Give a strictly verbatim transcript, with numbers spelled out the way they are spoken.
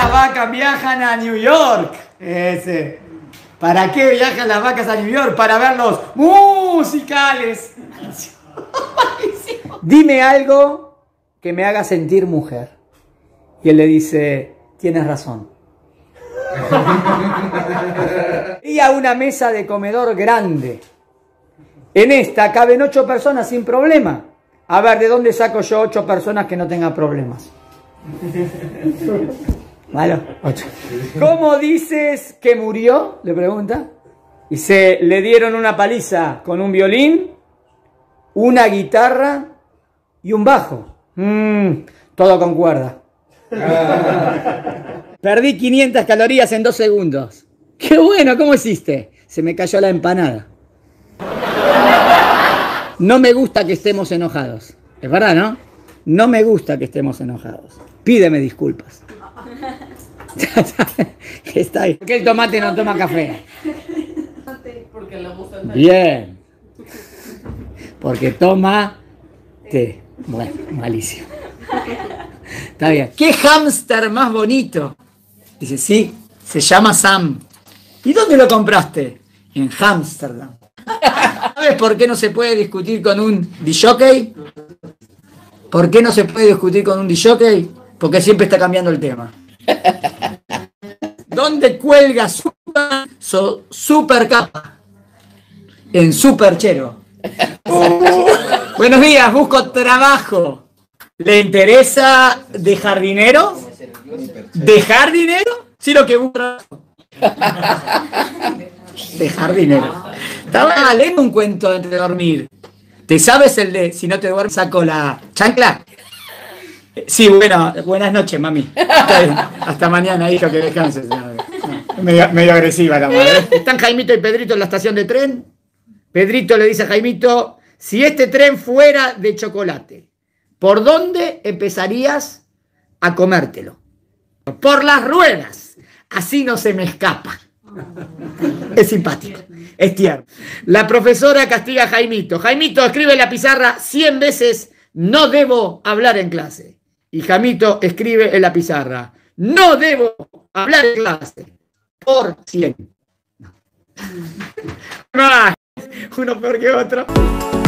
las vacas viajan a New York? Ese. ¿Para qué viajan las vacas a New York? Para ver los musicales. Dime algo que me haga sentir mujer. Y él le dice, tienes razón. Y a una mesa de comedor grande. En esta caben ocho personas sin problema. A ver, ¿de dónde saco yo ocho personas que no tengan problemas? Bueno, ocho. ¿Cómo dices que murió? Le pregunta. Dice, le dieron una paliza con un violín, una guitarra y un bajo. Mm, todo con cuerda. Perdí quinientas calorías en dos segundos. ¡Qué bueno! ¿Cómo hiciste? Se me cayó la empanada. No me gusta que estemos enojados. Es verdad, ¿no? No me gusta que estemos enojados. Pídeme disculpas. Está ahí. ¿Por qué el tomate no toma café? Porque le gusta el té. Bien. Porque toma té. Bueno, malísimo. Está bien. ¿Qué hámster más bonito? Dice, sí, se llama Sam. ¿Y dónde lo compraste? En Ámsterdam. ¿Sabes por qué no se puede discutir con un disjockey? ¿Por qué no se puede discutir con un disjockey? Porque siempre está cambiando el tema. ¿Dónde cuelga super, so, super capa? En Superchero. Uh, buenos días, busco trabajo. ¿Le interesa de jardinero? ¿De jardinero? Sí, lo que busco. De jardinero. Estaba leyendo un cuento antes de dormir. ¿Te sabes el de si no te duermes saco la chancla? Sí, bueno, buenas noches, mami. Hasta mañana, hijo, que descanses. Medio, medio agresiva la madre. Están Jaimito y Pedrito en la estación de tren. Pedrito le dice a Jaimito, si este tren fuera de chocolate, ¿por dónde empezarías a comértelo? Por las ruedas. Así no se me escapa. Es simpático, es tierno. La profesora castiga a Jaimito. Jaimito, escribe en la pizarra cien veces, no debo hablar en clase. Y Jaimito escribe en la pizarra, no debo hablar en clase. Por cien. No. Uno peor que otro.